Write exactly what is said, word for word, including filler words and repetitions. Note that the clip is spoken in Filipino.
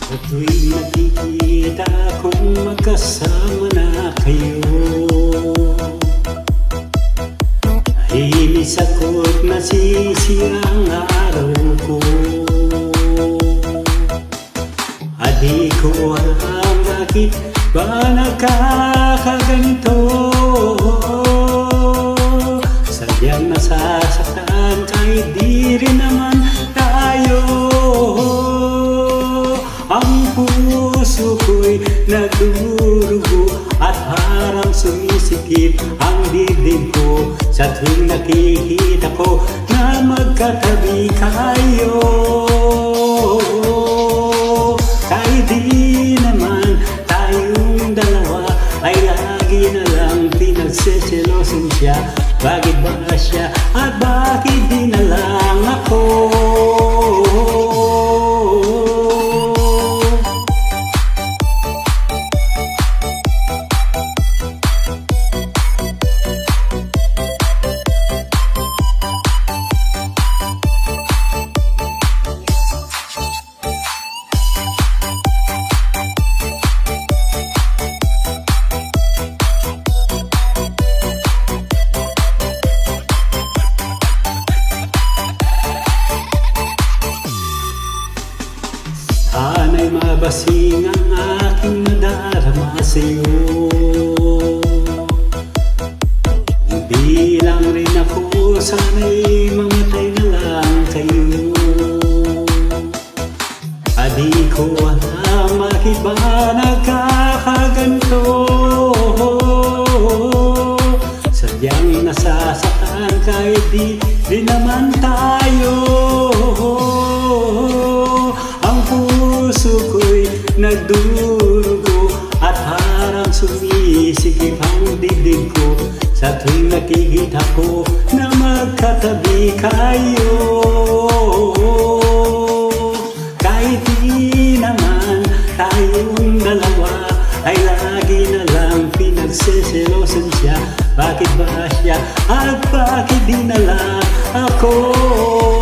Sa tuwing nakikita kong magkasama na kayo, inis ako't nasisira ang araw ko. At di ko alam bakit ba nagkakaganito. Sadyang nasasaktan kahit di rin naman tayo. Ang puso ko'y nagdurugo at parang sumisikip ang dibdib ko sa tuwing nakikita ko na magkatabi kayo. Kahit di naman tayong dalawa ay lagi na lang pinagseselosan siya. Bakit ba siya at bakit di na lang ako? Sana'y mabasing ang aking nadarama sa'yo. Hindi lang rin ako, sana'y mamatay na lang kayo. Di ko alam bakit ba nagkakaganto. Sadyang nasasaktan kahit di rin naman tayo. Puso ko'y nagdurugo at parang sumisikip ang dibdib ko sa tuwing nakikita ko na magkatabi kayo. Kahit di naman tayong dalawa ay lagi na lang pinagseselosan siya. Bakit ba siya at bakit di na lang ako?